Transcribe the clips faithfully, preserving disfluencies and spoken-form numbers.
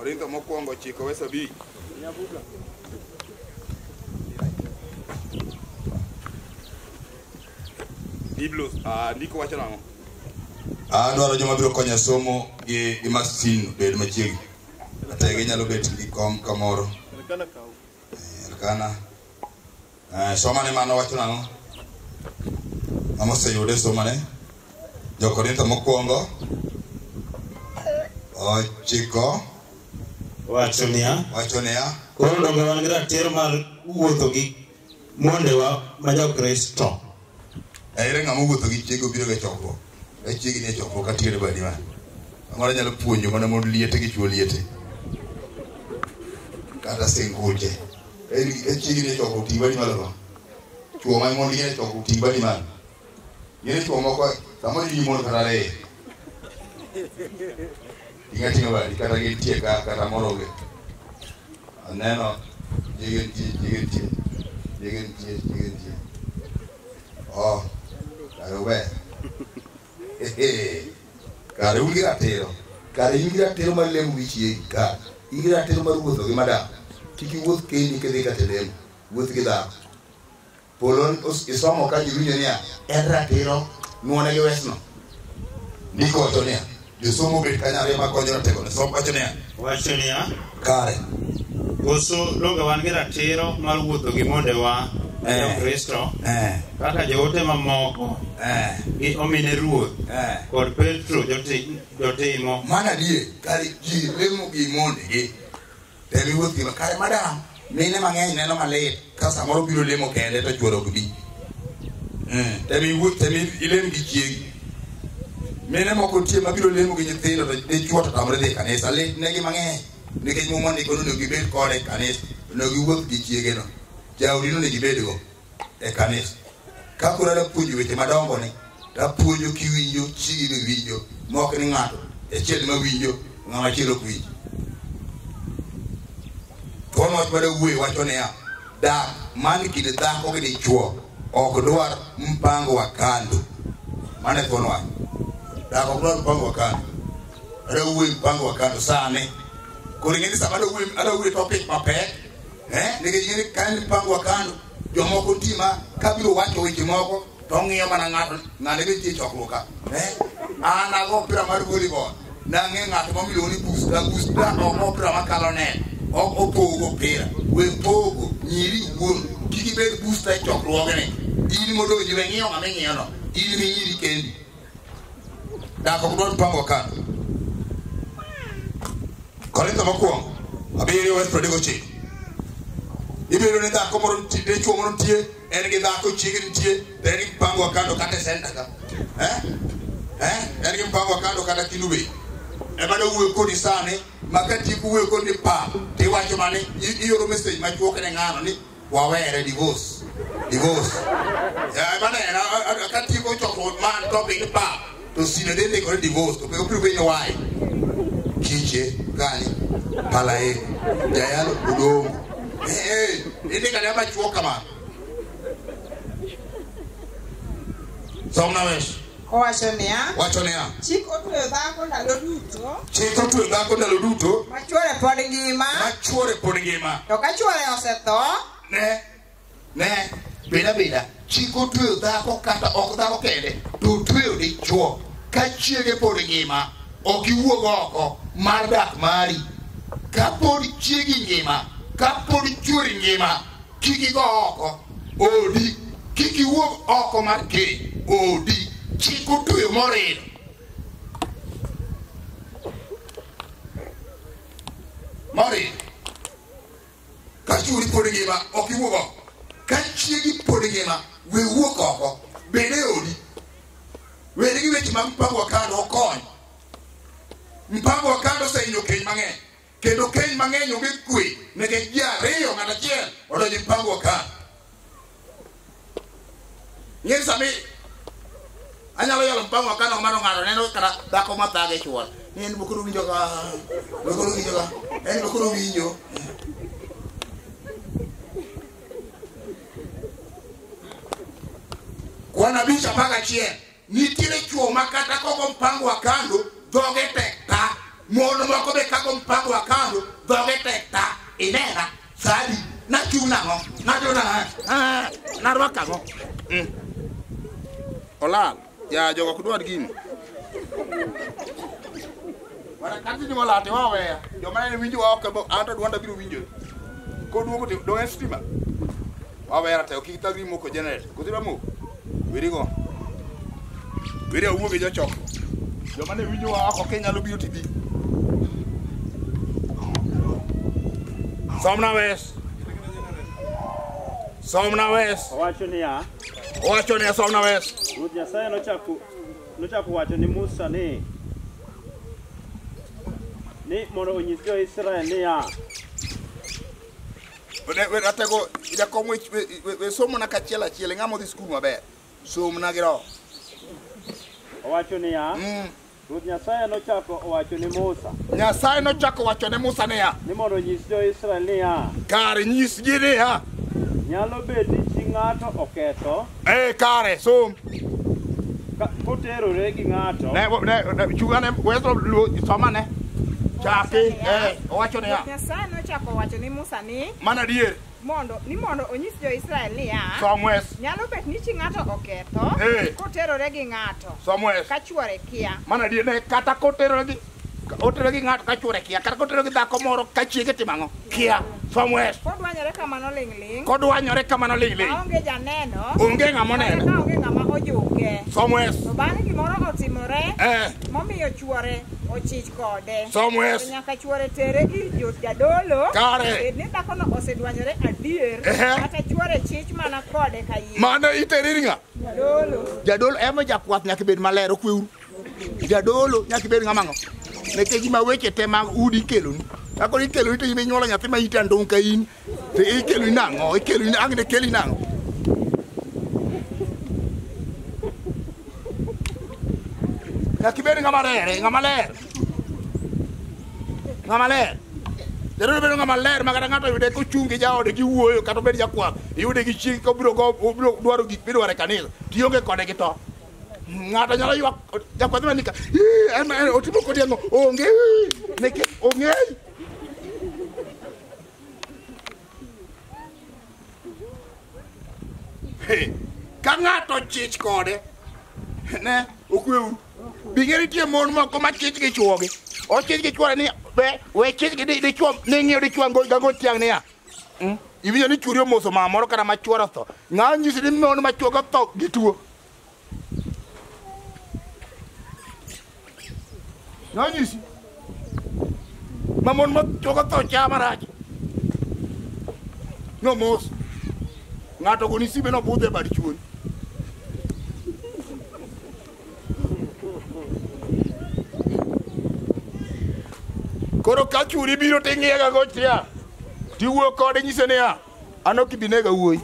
Orinto mokwongo chiko wesa bi. Biblos, ah ndiko wacho nango. Ah dwaro joma biro konya somo gi gi masin bed machiegni. Kata ginyalo bet gi kom kamoro. Kana kaw. Eh kana. Eh soma ne mano wacho nango. Amo se yude soma ne. Jo Korinto mokwongo. O chiko wacho niya wacho niya koro donge wan gi ratiro mar wuotho gi mondewa ma jo Kristo. Ere ng'ama wuotho gi chiego biro ga chokruok. E chiegi ne chokruok atiere badi ma. Amora nyalo puonjo mana mod liete gi chuo liete. Kata singuje. E chiegi ne chokruok ti badi malo. Chuo ma mod liete chokruok ti badi malo. Yene chuo moko samoro ji mon kata re. Inga tinga badi kata gi tie ka kata moroge. Aneno jigen tie jigen tie jigen tie jigen tie. Oh, kare ube. Kare uli ratero. Kare uli ratero mar lemu gi chiegi. Kare uli ratero mar wuotho gi madam. Kiki wuoth kendi kedhi kata lemu. Wuoth gi dhako. Polon isomo ka jiwinjo niya en ratero nuone gi wesno. Ndiko wacho niya josomo bet kanyare ma konyo ratego ne somo wacho niya wacho niya kare koso donge wan gi ratiro mar wuotho gi mondewa jo Kristo eh kaka joote mamoko eh gi omine ruoth eh kod Petro jotimo mana die kare ji lemo gi monde gi temi wuoth gi kare madam mine mang'eny neno malit ka samoro biro lemo kende to chuoro gi eh temi wuoth temi ilem gi chiegi mene moko tie mabiro lemo gi nyithindo to de chuo to tamre dhi kanisa lit ne gi mang'eny nikech mo mondo ikono no gibed kode kanisa no giwuoth gi chiege no jaudi no ne gibed go e kanisa ka kura da puonjo weche madongo ne ta puonjo kiwinjo chigi be winjo mok ni ng'ato e chiel ma winjo ng'ama chielo kwinjo kono wach bada wuoyi wacho niya dak man kinde dhako gi dichuo ok dwar mpango wa kando mane kono wach dak ok dwar mpango wa kando ada wuoyi mpango wa kando sane kore ngeni sama ada wuoyi ada wuoyi topic mapek eh nige ngeni kan mpango wa kando jomoko tima kabiro wacho weche moko to ng'iyo mana ng'ato ng'ane be tie chokruok ka eh an ago pira mar volleyball na ng'e ng'ato mamilo ni booster booster ok opira makalo ne ok opogo pira we pogo nyiri wuon kiki bed booster chokruok ne in modo ji we ng'iyo ng'ame ng'iyo no in mi nyiri kendi dak ok dwar mpango wa kando Korinto mokwongo abiriyo wes prodigo chik ibiro ne dhako moro de chuo moro tie en gi dhako chiegni tie en gi mpango wa kando kata senta ka eh eh en gi mpango wa kando kata kinube e bado wuoyo kodi sane makati ku wuoyo kodi pa ti wacho mane ioro message ma chuo kene ng'ano ni wawere divorce divorce ya bana na kati ko choko man topic pa to sine dende ko divorce to pe prive no why kiche gani palae jayalo Odongo eh ende kana ba chuo kama somna wesh wacho niya wacho niya chik otwe dhako ndalo duto chik otwe dhako ndalo duto machuore pod ngima machuore pod ngima to ka chuore osetho ne ne beda beda chik otwe dhako kata ok dhako kende to otwe dichuo ka chiege pod ngima ok iwuog oko mar dak mari ka pod chiegi ngima ka pod chuori ngima kiki go oko odi kiki wuog oko mar ke odi chiko tuyo morido morido ka chuori pod ngima ok iwuog oko ka chiegi pod ngima we wuog oko bende odi weri gi weche mag mpango wa kando okony mpango wa kando osehinyo keny mang'eny kendo keny mang'eny onge kwe nikech ji ariyo ng'at achiel odonjo mpango wa kando ng'eni sami anyalo yalo mpango wa kando mar ng'ato neno kata dhako mathage chuor ni en bokoro winjo ka bokoro winjo ka en bokoro winjo kwana bicha mpaka chien nitiere chuo makata koko mpango wa kando dhoge tek ta mon moko be kako Mpango wa Kando dhoge tek ta inena sadi na chuna ngo na jona ah na rwaka ngo Olal, ya jogo kudwar gini. wala kati ni wala te wawe yo mane winjo wa ko anto dwanda biro winjo ko duogo te do estima wawe ra te okita gi moko generate ko tira mo wiri go wiri uwo ge jochok yo mane winjo wa ko Kenya lo biro tibi somna wes somna wes Owacho ni ya. owacho ni somna wes Ruoth Nyasaye nochako nochako wacho ni Musa ni ni mondo onyis jo Israel ni ya. we we atego ida ko we we somo na kachiela chiele ngamo di skul maber somo na giro Owacho ni ya. mm Ruoth Nyasaye nochako owacho ni Musa Nyasaye nochako wacho ne Musa ne ya ni mondo onyis jo Israel ni ya. kare nyis ji ne ya Nyalo bet ni chi ng'ato oketho eh kare som ka koterore gi ng'ato. ne ne chugane weso soma ne chaki eh owacho ne ya Nyasaye nochako wacho ni Musa ni mana dier mondo ni mondo onyis jo Israel ni ya somwes nyalo bet ni chi ng'ato oketho Eh. koterore gi ng'ato somwes ka chuore kia mana dier ne kata kotero gi otero gi ng'ato ka chure kia kata kotero gi dhako moro ka chiege timango kia somwes kodwanyore kamano ling ling kodwanyore kamano ling ling aonge janeno onge ng'ama neno kata onge ng'ama ojuke somwes to bang'e gimoro otimore eh momiyo chuore ochich kode somwes to nyaka chuore tere ir jot jadolo Kare. bed ni dhakono osedwanyore adier Ehe. kata chuore chich mana kode ka yie mana iterirnga jadolo jadolo ema jakwath nyaka bed maler okweuru jadolo nyaka bed ng'ama ngo nekech gima weche te mag udi keloni ako ikeloni to imenyuolo nyathi ma ite andong ka in to ikeloni nang'o ikeloni ang ne keli nang'o nyaka bed ng'ama ler ng'ama ler ng'ama ler jadolo bedo ng'ama ler ma kata ng'ato yude kochungi jaode gi wuoyo kata obed jakwath iyude gi chieng kobiro go obiro dwaro gik midwaro e kanisa tionge kode gi to ng'ato nyalo ywak jakwath manika en otimo kodi ang'o onge neke ong'eyi ka ng'ato chich kode ne okweuru bing'e nitie mon moko ma chich gi chuogi ochich gi chuore ni be we chich gi dichuo ni ng'iyo dichuo gago tiang' niya iwinjo ni churi omoso mama moro kata ma chuore otho ng'a nyisi ni mon ma chuogo otho gi tuo ng'a nyisi ma mon ma chuogo otho cha marach no mos ng'ato goni sibe no budhe bad chuoni koro ka churi biro ting'iega go tia tiwuo kode nyise niya an ok ibinega wuoyi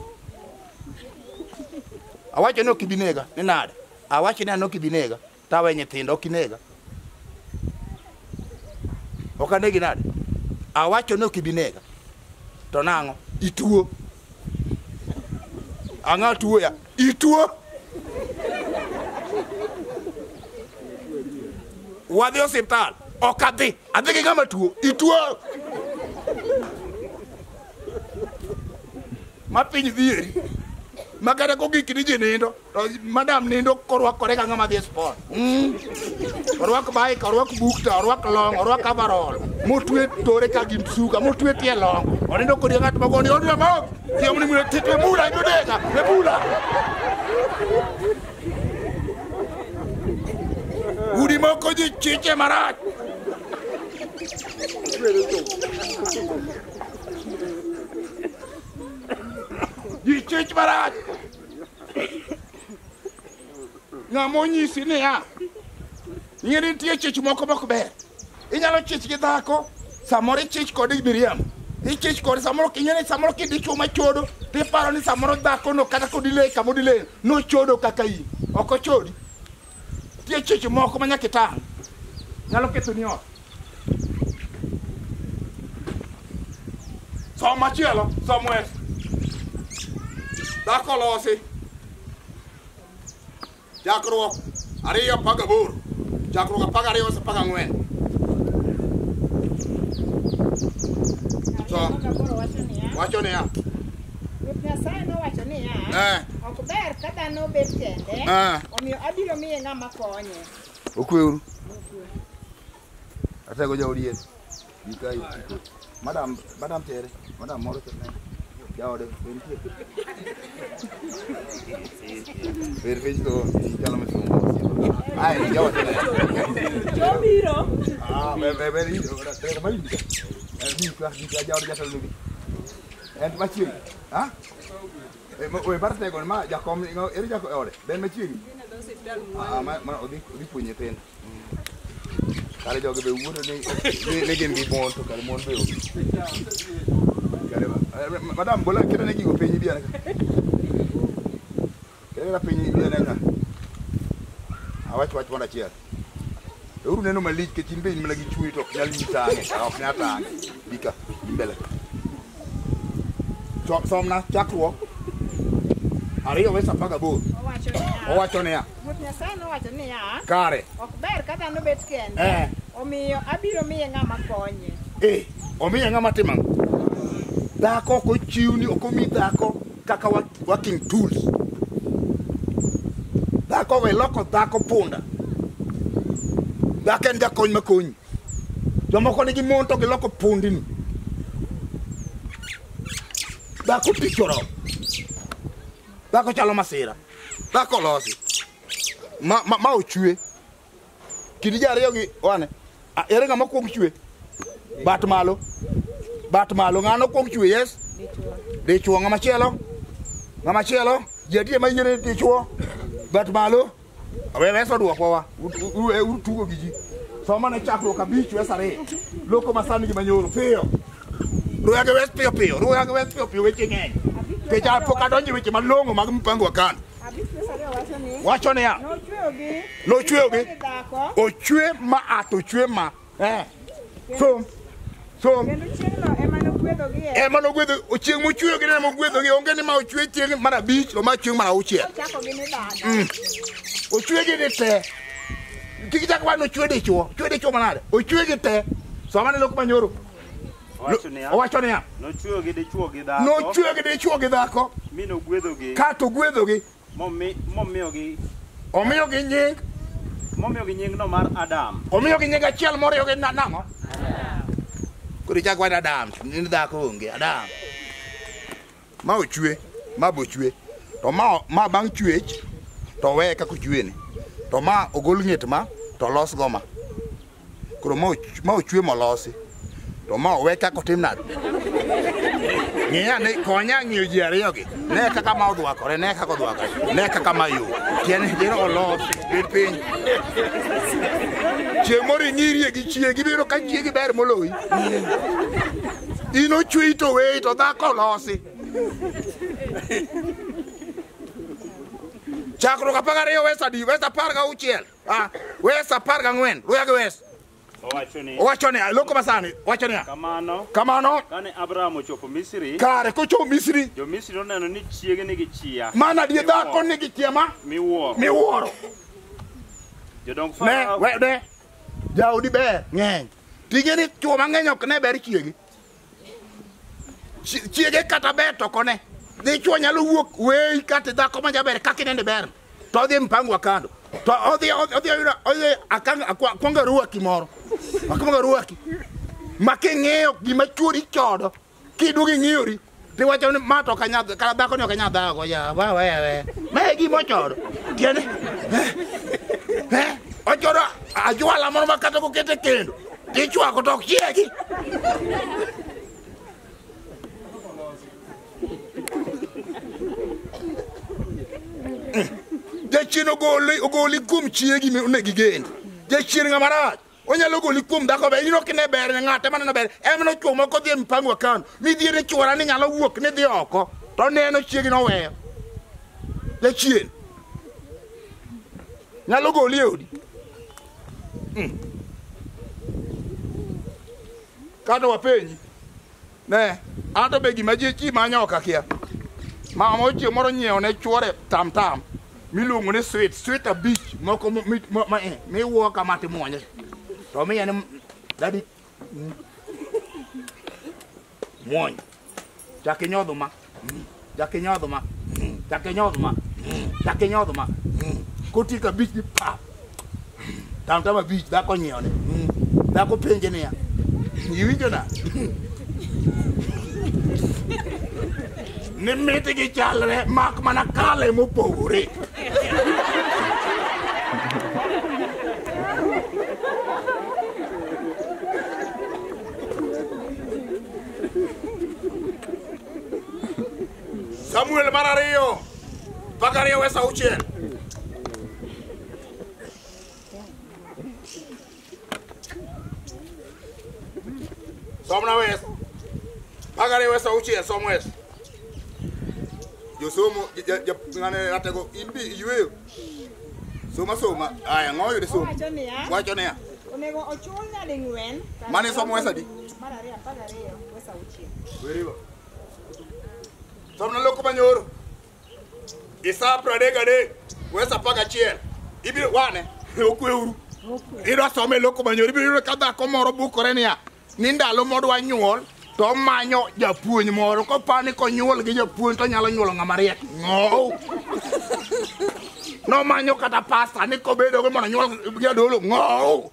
awacho ni ok ibinega ni nade awacho ni an ok ibinega tawe nyithindo ok inega ok anegi nade awacho ni ok ibinega to nang'o ituo ang'a tuo ya ituo wadhi osiptal ok adhi adhi gi ng'ama tuo ituo ma piny dhieri ma kata kogik ni ji nindo to madam nindo korwakore ka ng'ama dhi e sport orwak baik orwak bukta orwak long orwak avarol motwe tore ka gin suka motwe tie long onindo kodi ng'at magoni odwa mok tiomni mwe titwe bula ibudeka e bula udi moko ji chiche marach ji chich marach ng'amo nyisi niya ing'e ni nitie chich moko mok ber inyalo chich gi dhako samoro ichich kode gi miriam ichich kode samoro ing'e ni samoro kidichuo machodo tiparo ni samoro dhako no kata kodile kamodile no chodo kaka in ok ochodi tie chich moko manyaka itang' nyalo ketho ni ot som machielo somwes dhako losi chakruok ariyo apagaboro chakruok apagariyo ose apagang'wen So, wacho niya. Ruoth Nyasaye nowacho niya, Eh. ok ber ka dhano bet kende, Eh. omiyo abiro miye ng'ama konye. Okweuru. Atego jaodier. Dikai. Madam, madam tere. Madam moro tene. Jaode, bentie. Perfecto. Ya lo me sumo. Ai, jaode tene. Yo biro. Ah, be be be ri, ora tere mai. Eh, ni kwa ni kwa jaode jatal nubi. En machi. Ha? Eh, mo we parte con ma Jacob, eri Jacob ore. Ben machi. Ah, ma ma odi odi punye pen. Kare joge be wuoto ne ne gin gi mon to kare mon be o. Kare madam bola kete ne gigo penyi biana. Kare la penyi biana nga. Awach wach wona chiel. Uru neno malich ke timbe in mlagi chui to nyal mitange, ok nyata. Bika mbele. So somna chakruok. Ariyo wesa paga bo. Owacho niya. Owacho niya. Ruoth Nyasaye nowacho niya, Kare. ok ber ka dhano bet kende, Eh. omiyo abiro miye ng'ama konye. Eh, omiye ng'ama timang. Dhako ko chiwni okomi dhako kaka working tools. Dhako we loko dhako punda. Dhako en jakony makonyi. Jomoko nigi mon to giloko pundini. Dhako pichoro. Dhako chalo masira. Dhako losi. Ma ma, ma ochwe. Kidi jariyo gi wane. Ah, ere ng'ama kuong chwe? Bat malo. Bat malo ng'ano kuong chwe, yes? Dichuo ng'ama chielo. Ng'ama chielo. Jadie ma nyere dichuo. Bat malo. Awe weso duoko wa. Utugo gi ji. Soma ne chakruok abich wes are. Loko masani gi manyoro piyo. Ruya wes piyo piyo. Ruya wes piyo piyo weche ng'eny. Kecha pok adonjo weche malong'o mag mpango wa Kando. Abich wes ariyo wacho ni, Wacho niya. nochweyogi. Nochweyogi. Dhako. Ochwe ma at ochwe ma. Eh. So so Kendo chieng'no ema nogwedhogi e. ema nogwedho chieng' mochweyogi ne mogwedhogi onge ni ma ochwe chieng' mar abich to ma chieng' mar auchiel. Ochakogi ni dhano. Ochwegi ni te. Kiki chak wan ochwe dichuo. Ochwe dichuo manade. Ochwegi te. Soma ne loko manyoro. Owacho niya. Owacho niya. Nochweyo gi dichuo gi dhako. Nochwegi dichuo gi dhako. Mi nogwedhogi. Ka to gwedhogi. Momi momiyogi Omiyogi nying. momiyogi nyingno mar Adam. Omiyogi nying achiel moriyogi na nang'o? Koro chak wan Adam. Ni dhako onge. Adam. Ma ochwe. Ma bochwe. To ma ma bang' chwech. To we kaka ochwene. To ma ogol ng'et ma to los goma. Koro ma ma ochwe molosi. To ma we kaka otim nade. Ng'iya ne konya ng'iyo ji ariyogi. Ne kaka ma odwakore, ne kaka odwakore, ne kaka ma yo. Tiene jeno olos bir piny. Chieng' moro ing'irie gi chiegi biro ka chiegi ber moloyi. In ochwe to we to dhako losi. Chakruok apar gariyo wes adi, wes apar gauchiel. Ah, wes apar gang'wen, ruya gi wes. Owacho ni. Owacho ni, loko masani, wacho ni. Kamano. Kamano. Kane Abraham ochopo Misri. Kare kochopo Misri. Jo Misri noneno ni chiege nigi chia. Mana die dhako nigi chia ma Miwuoro. miwuoro. Jodong Ne, Farao. we de. Jaudi ber ng'eny. Tige ni chuo mang'eny ok ne ber chiegi. Chi- Chiege kata ber to kone. Dhi chuo nyalo wuok wey kata dhako ma jaber kaka inende ber. To odhi Mpango wa Kando. To odhi odhi oyudo odhi akang akwonga ruaki moro. Akwonga ruaki. Ma king'eyo gima chuori chodo. Kiduogi ng'iyori. Tiwacho ni ma to kanya kata dhako ni ok nya dhago ya. Wa wa wa. Ma e gima chodo. Tiene. Eh? Ochodo ajwala moro makata kokete kendo. Tichwako to ok chiegi. Jachien ogoli ogoli kum chiegi mi onegi gend. Jachien ng'ama rach. Onyalo goli kum dhako be ino kine ber ne ng'ate maneno ber. Em no chuo moko dhi Mpango wa Kando. Mi dhi ne chuora ni nyalo wuok ni dhi oko. To neno chiegi no weyo. Jachien. Nyalo goli e odi. Kata wapenji. Ne, anto be gima ji chi manyo kakia. Ma mo chi moro nyiewo ne chuore tam tam. Miluongo ni sweet, sweet a beach moko mi ma eh mi wo kama timonye. To mi en dadi. Muony. Chak inyodho ma. Chak inyodho ma. Chak inyodho ma. Chak inyodho ma. Kotieko abich ni pap. Tam tam abich dhako nyiewne. Dhako penje niya. Iwinjo na? Ni miti gi chalre mak mana kale mopogore. Samuel Marario, Pagario West Auchen. Somna West, Pagario West Auchen, some West. You so much, you go in be you. Soma Soma, I am all the Soma. Watch your name. Money somewhere. Very well. Somna loko banyoro. Isa pradega de. Wesa paga chiel. Ibi wane. Okweuru. Ira some loko banyoro. Ibi kada komoro bukorenia. Ninda lo modu anyuol. To manyo japuonj moro ko pani ko nyuol gi japuonj to nyalo nyuolo ngama riek. No. No manyo kata pasta ni ko bedo go mono nyuol jadolo. No.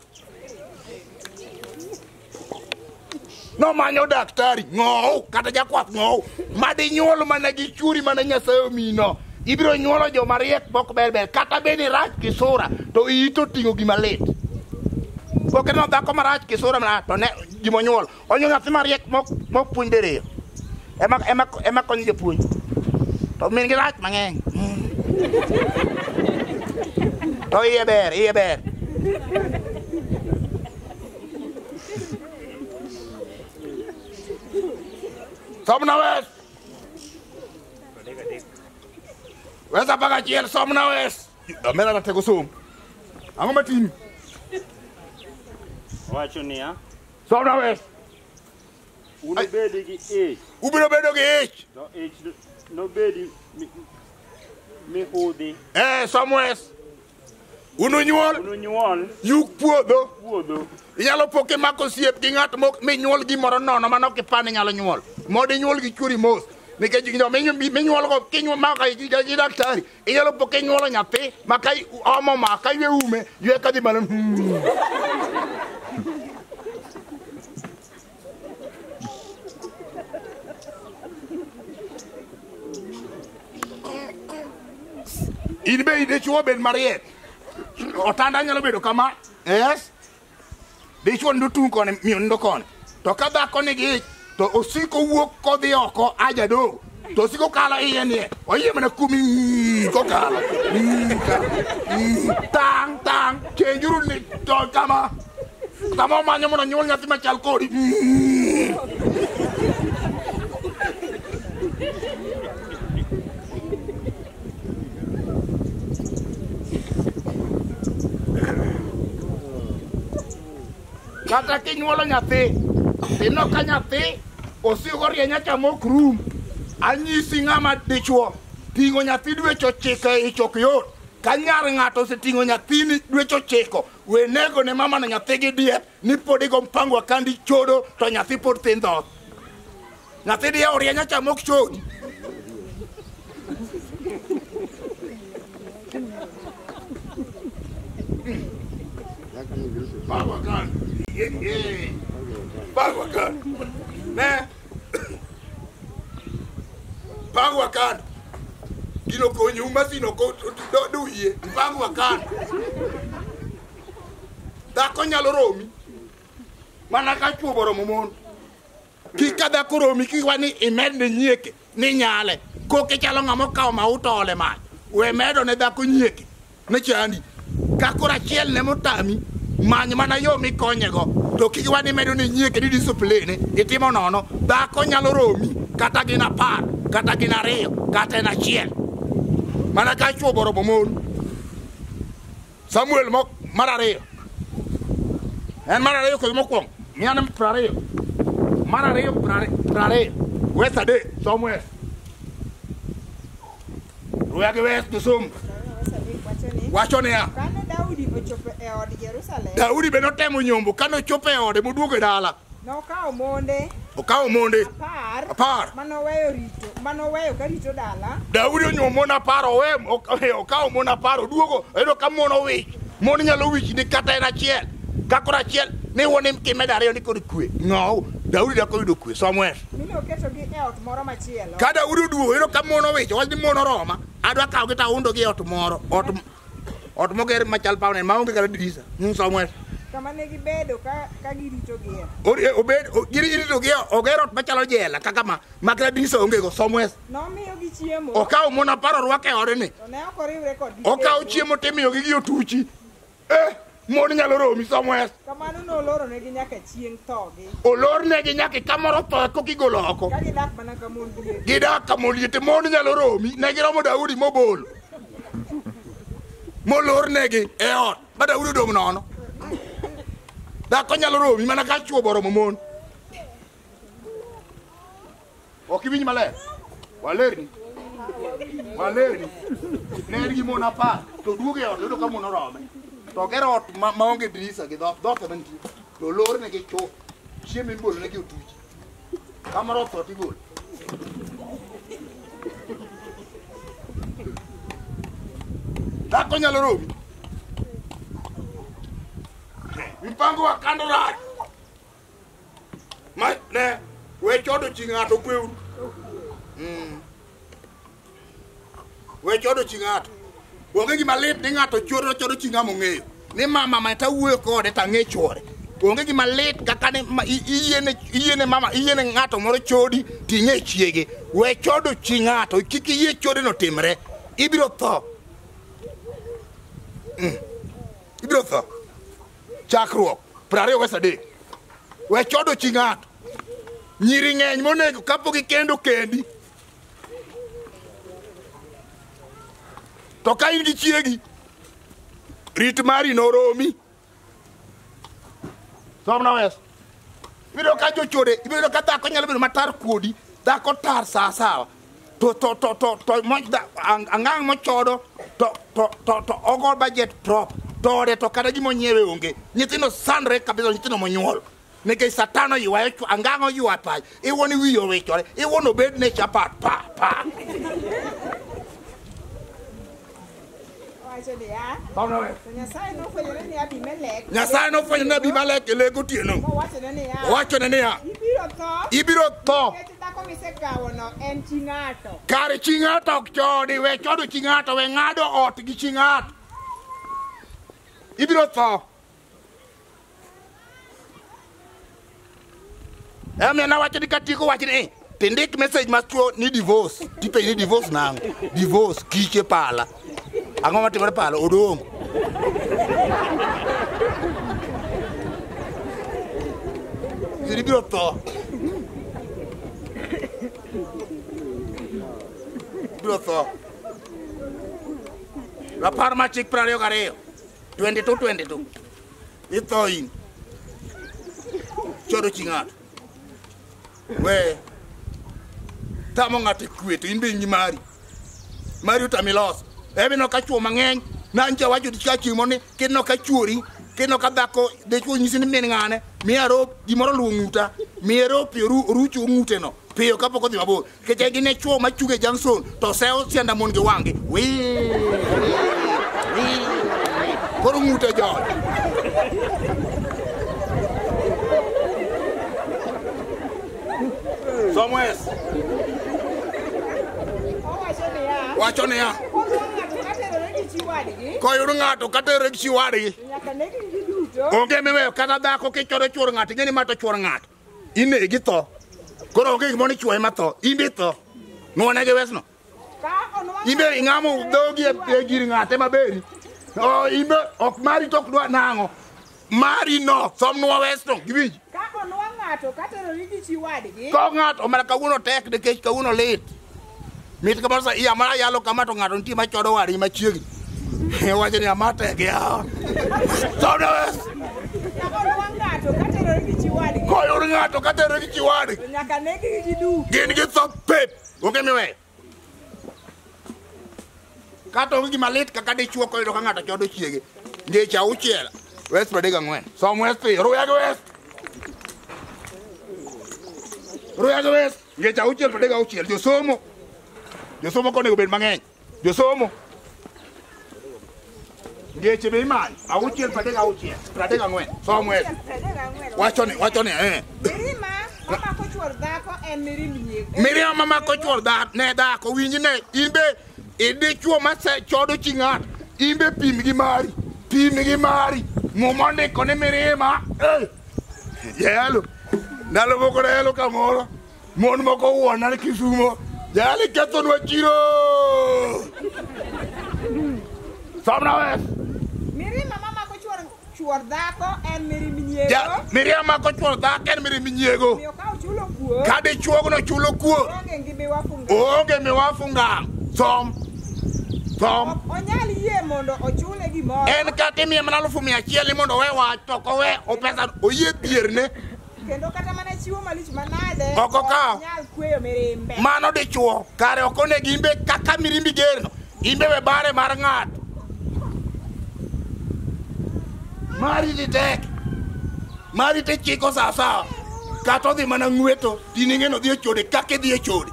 No manyo daktari. No, kata jakwath no. Madi nyuol mana gi churi mana Nyasaye mino. Ibiro nyuolo joma riek bok berber kata beni rach gi sura to ito tingo gima lit. Poke no dhako marach gi sura na to ne gimo nyuol. Onyo nyathi mariek mok mok puonjere. Ema ema ema konyo japuonj. To min gi rach mang'eny. To iye ber, iye ber. Somna West. West apaga chiel somna West. Amela na tego som. Ango matini. Wacho niya. Somna West. Uno bedi gi age. Ubiro bedo gi age. No age no bedi mi hudi. Eh, Somna West. Uno nyuol. Uno nyuol. Yuk puodho. Puodho. Inyalo poke mako siep gi ng'at mok mi nyuol gimoro nono manok ipani nyalo nyuol. Modi nyuol gi churi mos. Nikech gino mi nyuol go kinyo maka gi daktari. Inyalo poke nyuolo nyathi makai omo maka ywe ume ywe kadhi malo. Inbe ide chuo ben mariet. Otanda nyalo bedo kama. Yes. Dichwo ndutung kone miyo ndo kone. To kada kone gi to osiko wuok kodhi oko aja do. To osiko kala iye nie. Oye mana kumi ko kala. Tang tang chenjuru ni to kama. Kama manyo mona nyol nyathi machal kodi. Kata kinyuolo nyathi, tino ka nyathi, osigo rienya chamo krum. Anyisi ng'ama dichuo, tingo nyathi dwecho chiko e chok yot. Kanyar ng'ato se tingo nyathini dwecho chiko. Wenego ne mama na nyathi gi diep, ni podi go Mpango kandi chodo, to nyathi pod thin dhoth. Nyathi diye orienya chamo chodi. Bawakan. Bawakan. Ne? Bawakan. Gino konyo umasino ko do do iye. Bawakan. Dhako nyalo romi. Mana ka chuo boro momon. Kika dhako romi kiwani imed ne nyieke ni nyale. Koke chalo ng'amo kawo mauta ole mach. We medo ne dhako nyieke. Ne chandi. Kakora chiel ne motami. Many mana yo mi konyego. To kiwani medo ne nyieke di discipline. Itimo nono. Dhako nyalo romi. Kata gina par. Kata gina ariyo. Kata na chiel. Mana ka chuo boro momon. Samuel mok marariyo. En marariyo ko mokwong. Miana prariyo. Marariyo prariyo. West ade somewhere. Ruya West to sum. Wacho ne ya. Kano Daudi ochopo e od Jerusalem. Daudi be notemo nyombo kano chopo e ode moduogo e dala. Nokawo monde. Okawo monde. Apar. Apar. Manoweyo rito. Manoweyo ka rito dala. Daudi onyuomo mon apar owe okawo mon apar oduogo eno ka mon owich. Mon nyalo wich ni kata en achiel. Kakora achiel ne wone kime dariyo ni kod kwe. No, Daudi da ko yudo kwe somewhere. Mimi oketo gi e ot moro machielo. Ka Daudi oduogo eno ka mon owich, wach ni mon oroma, adwa kawo gi ta undo gi e ot moro, ot ot moger machal pawne maonge kata dirisa. Mu somewhere. Kama ne gibedo ka ka girito gi. Ori obed girito gi ogero ot machalo jela kaka ma makra dirisa onge go somewhere. No miyo gi chiemo. Okawo mon apar orwake ode ni. To ne ok oriwre kod gi. Okawo chiemo timiyo gi gi otuchi. Eh, mon nyalo romi somewhere. Kamano no loro ne gi nyaka chieng' togi. Olor ne gi nyaka kamoro to ko kigolo oko. Ka gidak mana ka mon gi. Gidak ka mon liete mon nyalo romi ne giromo Daudi mobol. Molor ne gi e ot ba Daudi dom nono. Da ko nyalo romi mana ka chuo boro mon. Okiwinj maler. Walerni. Walerni. Ne gi mon apar to duoge ot do ka mon orome. To gero ot maonge dirisa gi dhoth dhoth manti. To lor ne gi chuo. Chiemo ibolo ne gi otuchi. Kamoro to tigol. Da ko nyalo romi. Mpango wa Kando rach. Ma ne we chodo chi ng'ato kweuru. Mm. We chodo chi ng'ato. Onge gima lit ni ng'ato chodo chodo chi ng'amo ng'eyo. Ni mama ma ta wuoyo kode ta ng'e chore. Onge gima lit kaka ni iyiene iyiene mama iyiene ng'ato moro chodi ti ng'e chiege. We chodo chi ng'ato kik iyie chode no timre. Ibiro tho. Mm. Ibiro tho. Chakruok prariyo gasadek. We chodo chi ng'ato. Nyiri ng'eny monego kapo gi kendo kendi. To ka in gi chiegi rit mari noromi. Somna wes. Ibiro ka jochode, ibiro ka dhako nyalo bedo matar kuodi, dhako tar sa sawa. To to to to to angang mochodo to to to to ogol budget prop. Tore to kada gimo nyiewe onge. Nyithindo sandre kabisa nyithindo monyuol. Neke satano yuwa angango yuwa pa. Iwoni wiyo wechore. Iwono bed ne chapa pa pa. Somna we. Nyasaye no fwenyo ni Abimelech. Nyasaye no fwenyo ni Abimelech ele gotieno. Wacho ne ya. Wacho ne ya. Ibiro tho. Ibiro tho. Dhako misekawo no en chi ng'ato. Kare chi ng'ato ok chodi, we chodo chi ng'ato, we ng'ado ot gi chi ng'ato. Ibiro tho. Emi na wacho ni katiko wacho ni tindik message machuo ni divorce. Tipe ni divorce nango. Divorce kiche pala. Ang'o matimore pala Odongo. Ibiro tho. Ibiro tho. La parma chik prariyo gariyo. twenty-two twenty-two. Itho in. Chodo chi ng'ato. We. Tamo ng'ato kwe to in be nyi mari. Mari utamilos. Ebe no ka chuo mang'eny. Nanja wacho dicha chimo ni kino ka chuori. Kino ka dhako de chuo nyisi ni min ng'ane. Miya rop gimoro luwo ng'uta. Miya rop rucho ng'ute no. Piyo kapok odhi mabor. Keche gine chuo machuge Junction. To seo sianda mon gi wang'e. Wee. Wee. Koro ng'ute jod. Somewhere. Wacho ne ya. Koyuru ng'ato katere gi chiwadgi. Onge meweyo kata dhako kichoro chuor ng'ato ing'eni ma to chuor ng'ato. Inegi tho. Koro onge gimoro ni chuoye matho. Imbe tho. Nuonegi wesno. Imbe ing'amo dhogi e gir ng'ate maberi. Oh, imbe ok mari tok dwa nang'o. Mari no somnwa wesno giwinj. Ka onwa ng'ato katero gi chiwadgi. Ko ng'ato omera kawuono tek nikech kawuono lit. Mit kamoro sa iya mara yalo kama to ng'ato nitie machodo wadi machiegni. Wacho ni amate gi yawa. Somna wes. Ka onwa ng'ato katero gi chiwadgi. Koyur ng'ato katero gi chiwadgi. Nyaka negi gi du. Gin gi tho pep. Onge miweyo. Kato onge gima lit kaka dichuo koyudo ka ng'ato chodo chiege. Ngeche auchiel. West pradek ang'wen. Som West piyo. Ruya gi West. Roya wes, ngecha auchiel pradek auchiel, jo somo. Jo somo konego bed mang'eny. Jo somo. Ngeche be iman, auchiel pradek auchiel, pradek ang'wen. Somo wes. Wachone, wachone, eh. Mirima, mama ko chuor dhako en mirimb nyego. Mirima mama ko chuor dhako, ne dhako winji ne, in be idi chuo ma se chodo chi ng'at, in be pim gi mari, pim gi mari. Mumonde kone mirima. Eh. Yelo. Nalo moko na yelo kamoro. Mon moko uona ni Kisumo. Yali ketho nwa chiro. Somna wes. Mirima mama ko chuor chuor dhako en mirimb nyego. Ja, mirima mama ko chuor dhako en mirimb nyego. Miyo ka ochulo kuo. Kade chuo no chulo kuo. Onge ngi miwafunga. Onge miwafunga. Som. Som. Onyal yie mondo ochule gimoro. En kate mia mana alufu mia achiel mondo we wach to ko we o pesa oyie pierne. Kendo kata mana chiwo malich manade. Oko ka. Nyal kweyo mirimbe. Mano de chuo. Kare okone gimbe kaka mirimbi gerno. Imbe we bare mar ng'at. Mari di tek. Mari te chiko sasa. Kato dhi mana ng'weto. Tininge no dhi e chode kake dhi e chode.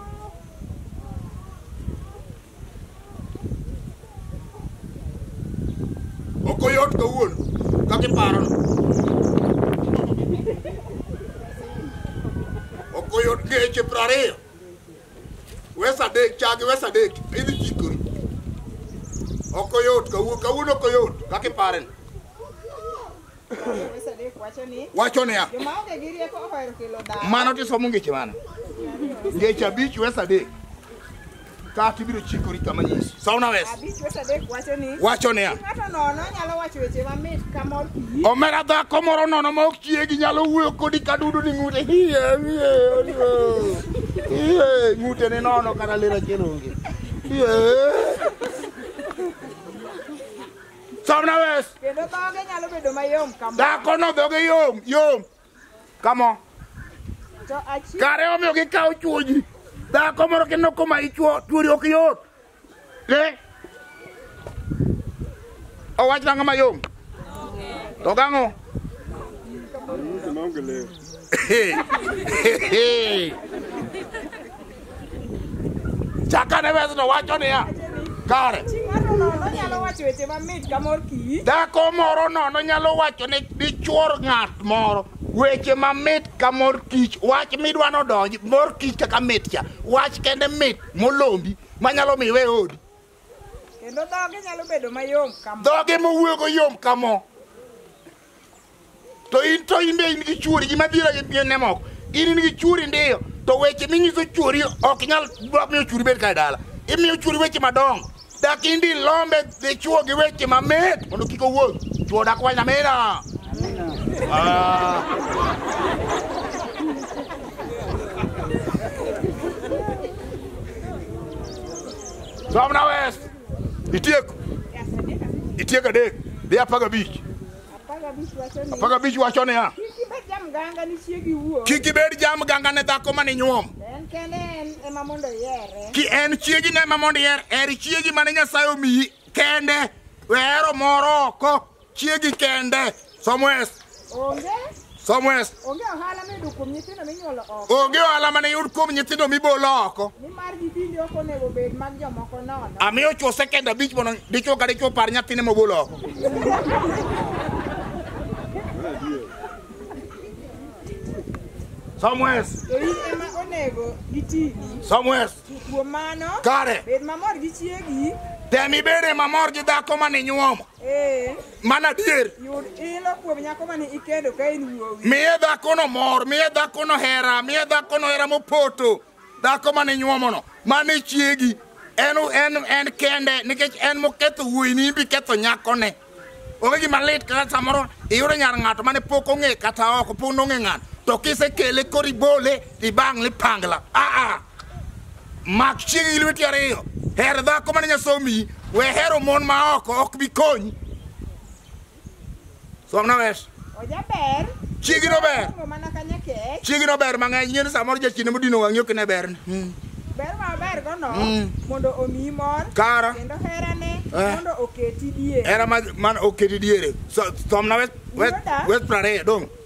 Okoyot kawuono. Kake paro. Okoyot ngeche prariyo. Wesa dek chagi wesa dek. Idhi chikori. Okoyot kawuono kawuono okoyot. Kake paren. Wesa dek wacho ni. Wacho ne ya. Joma onge gi rieko ohero kelo dhano. Mano ti somo ngeche mana. Ngeche abich wesa dek. Kati biro chikori kama nyisi. Sauna wes. Abich wesa dek wacho ni. Wacho ne ya. Ng'ato nono nyalo wacho weche mamit ka mor kich. Omera dhako moro nono ma ok chiegi nyalo wuoyo kodi kadudu ni ng'ute. Hiye, hiye, hiye. Ng'ute ni nono kata lera chelonge. Hiye. Somna wes. Kendo dhoge nyalo bedo mayom kama. Dhako no dhoge yom, yom. Kamo. To achiel. Kare omiyo gikawo chuoji. Dhako moro kendo koma ichuo, chuori ok yot. Le? Owach nang'o mayom? To gang'o? Chakane wes no wacho niya. Kare. Ng'ato nono nyalo wacho weche mamit ka mor kich. Dhako moro nono nyalo wacho ne dichuor ng'at moro weche mamit ka mor kich. Wach midwa nodonji mor kich kaka mit cha. Wach kende mit molombi manyalo miwe odi. Kendo dhoge nyalo bedo mayom kama. Dhoge mowuogo yom kamo. To in to in be in gi chuori gima dhira gi ne moko. In in gi chuori ndiyo. To weche minyiso chuori ok nyal dwak miyo chuori bed kae dala. Imiyo chuori weche madongo. Dak indi lombe de chuo gi weche mamit mondo kik owuog. Chuo dak wanya mena. Ah. Somna wes. Itieko. Itieko dek. Dhi apaga bich. Apaga bich wacho ni. Apaga bich wacho ne ya. Kiki bet jam ganga ni chiegi wuo. Kiki bed jam ganga ne dhako mane nyuom. En kende en ema mondo yere. Ki en chiegi ne ema mondo yer. Eri chiegi mane Nyasaye omiyi kende. Wero moro oko. Chiegi kende. Somwes. Onge? Somwes. Onge ohala midu kuom nyithindo minyuolo oko. Onge ohala mane yud kuom nyithindo mibolo oko. Nimar gibindi ok onego bed mag jomoko nono. Amiyo chuo sekend abich mondo dichuo ka dichuo par nyathine mobolo oko. Somewes. To in ema onego gitini. Somewes. Kuom mano. Kare. Bed mamor gi chiegi. Temi bede mamor gi dhako mane nyuomo. Eh. Mana dier. Yud ilo kuom nyako mane ikendo ka in wuowi. Miye dhako no mor, miye dhako no hera, miye dhako no hera mopoto. Dhako mane nyuomo no, mane chiegi. En en en kende nikech en moketho wuoyi ni bi ketho nyako ne. Onge gima lit kaka samoro iyudo nyar ng'ato mane pok ong'e kata oko pok nong'e ng'ato. To kisekele koribole ibang' lipangla. Ah ah. Mak chiegi lweti ariyo. Her dhako mane nyasomi, we hero mon ma oko ok bi konyi. Somna wes. Ojaber. Chiegi no ber. Mana kanya kech. Chiegi no ber mang'eny nyien samoro jachine modino wang'i ok ne ber. Ber maber gono mondo omiyi mor. Kara. Kendo herane mondo oketi diere. Era man oketi diere. So somna wes wes wes prare dong.